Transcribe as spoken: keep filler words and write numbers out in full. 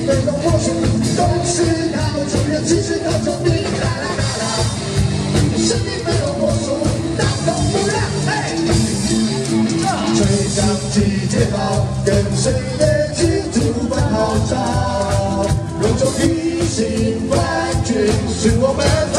没有魔术，都是靠中人，只是靠中你啦啦啦啦。生命没有魔术，当头不让。嘿，吹响集结号，跟随乐器主管号召，隆重提醒冠军是我们。